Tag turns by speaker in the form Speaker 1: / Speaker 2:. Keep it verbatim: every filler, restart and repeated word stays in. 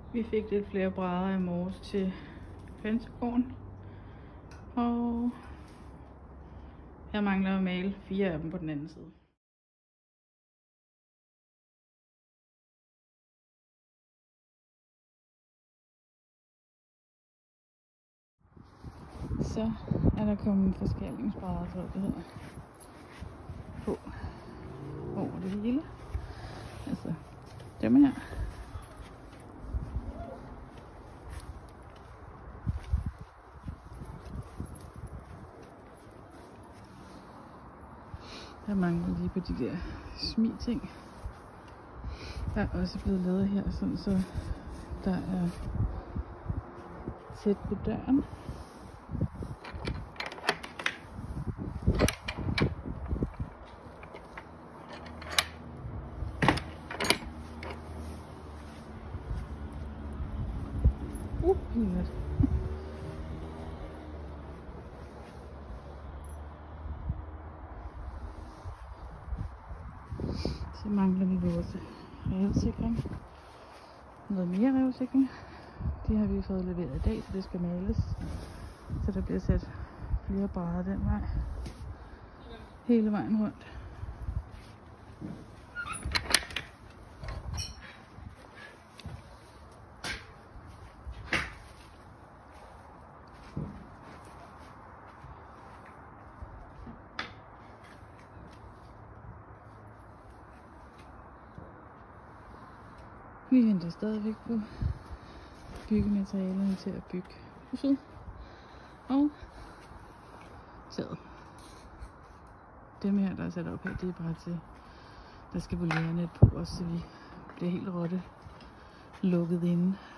Speaker 1: Vi fik lidt flere brædder i morges til Pentagon, og jeg mangler at male fire af dem på den anden side. Så er der kommet forskællingsbrædder, tror jeg det hedder, på over det hele. Altså dem her. Jeg mangler lige på de der smi-ting. Der er også blevet lavet her, sådan så der er tæt på døren. Uh, pinligt. Så mangler vi vores revsikring. Noget mere revsikring. De har vi fået leveret i dag, så det skal males. Så der bliver sat flere brædder den vej. Hele vejen rundt. Vi henter stadigvæk på byggematerialerne til at bygge huset og taget. Dem her, der er sat op her, det er bare til, der skal volere net på os, så vi bliver helt rotte lukket inde.